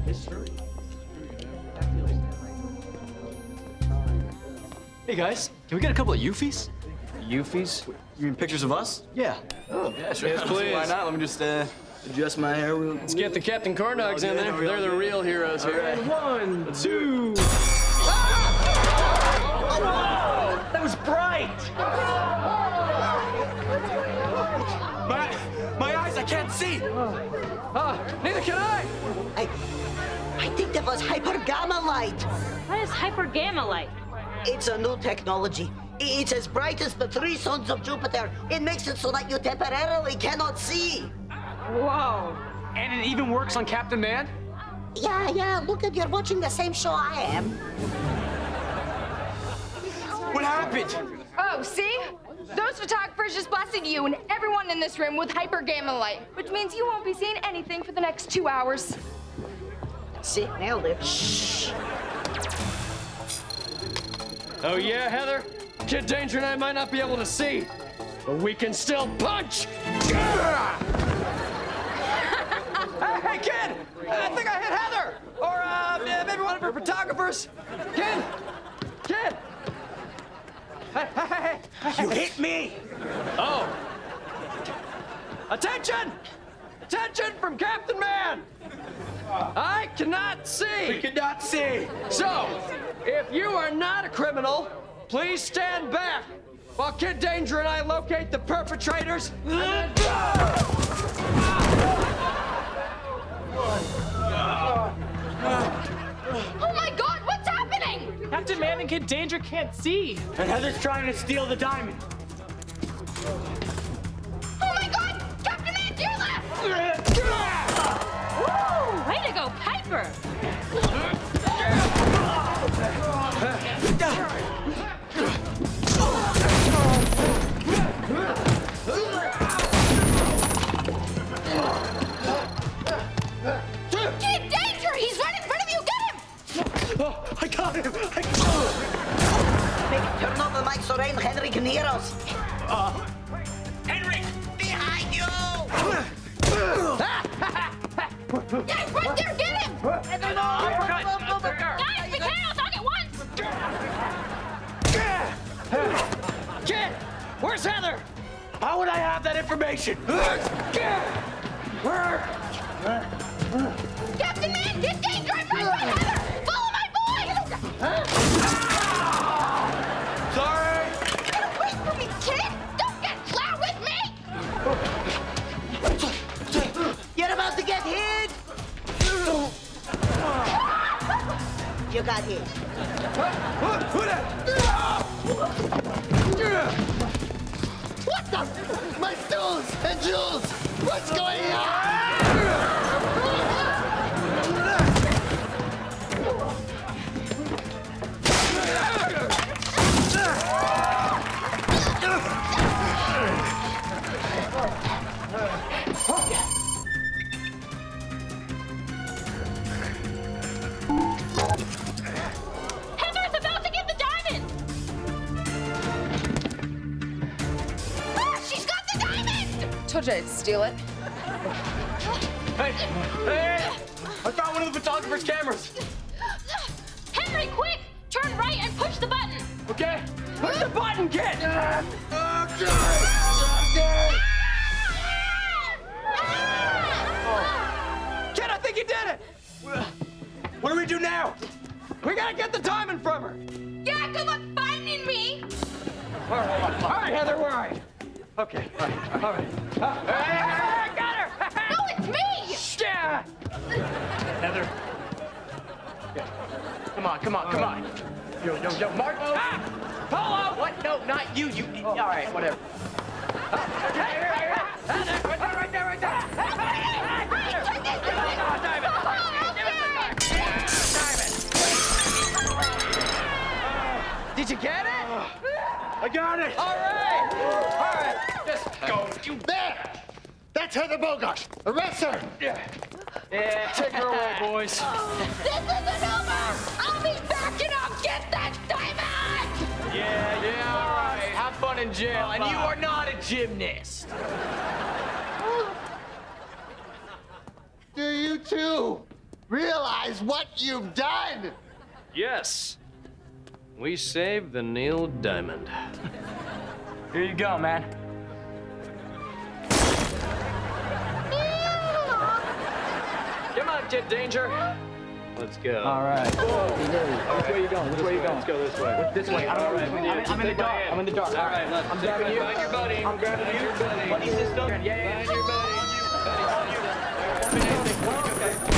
Hey guys, can we get a couple of Eufys? Eufys? You mean pictures of us? Yeah. Oh, yeah, sure. Yes, please. Why not? Let me just adjust my hair. Let's get the Captain Corn Dogs in there. They're the real heroes here. Right. 1, 2. That was bright! My eyes, I can't see! Neither can I. I think that was hyper gamma light. What is hyper gamma light? It's a new technology. It's as bright as the 3 suns of Jupiter. It makes it so that you temporarily cannot see. Whoa. And it even works on Captain Man? Yeah, look at you're watching the same show I am. What happened? Oh, see? Those photographers just blasted you and everyone in this room with hyper gamma light, which means you won't be seeing anything for the next 2 hours. See, nailed it. Shh. Oh, yeah, Heather? Kid Danger and I might not be able to see, but we can still punch! Hey, kid! I think I hit Heather! Or maybe one of her photographers. Kid! Hey! You hit me! Oh. Attention! Attention from Captain Man! I cannot see! We cannot see! So, if you are not a criminal, please stand back while Kid Danger and I locate the perpetrators. Oh my God, what's happening? Captain Man and Kid Danger can't see. And Heather's trying to steal the diamond. Oh my God, Captain Man, to your left! Woo! Way to go, Piper! Kid Danger, he's right in front of you, get him! Oh, I got him! Quick, turn on the mic so Rain Henry can hear us. Henry! Behind you! Guys, right there, get him! Guys, be careful, talk at once! Kid, where's Heather? How would I have that information? Captain Man, Kid Danger, I'm right by Heather! Follow my boy! Sorry! Get away from me, kid! Don't get loud with me! You're about to get hit! You got hit. What the? My stools and jewels! What's going on? Heather's about to get the diamond! Ah, she's got the diamond! Told you I'd steal it. Hey! I found one of the photographer's cameras. Henry, quick! Turn right and push the button! Okay? Push the button, kid! Kid, I think you did it! What do we do now? We gotta get the diamond from her. Yeah, good luck finding me! All right, Heather, where are you? Okay, all right. I got her! No, it's me! Yeah! Heather. Yeah. Come on. Yo, Mark. Ah! Polo! What? No, not you. All right, whatever. Right there. Did you get it? I got it! All right. Just go. You there! That's Heather Bogart! Arrest her! Yeah, take her away, boys. This isn't over! I'll be back and I'll get that diamond! Yeah, all right. Have fun in jail, and you are not a gymnast. Do you too? realize what you've done? Yes. We saved the Neil Diamond. Here you go, man. Come on, Kid Danger. Let's go. All right. Which way you going? Which way you going? Let's go this way. This way. I don't know. I'm in the dark. I'm in the dark. All right, let's I'm grabbing you. Find your buddy. I'm grabbing you. Buddy. Buddy system. Yeah. Find your buddy. Okay.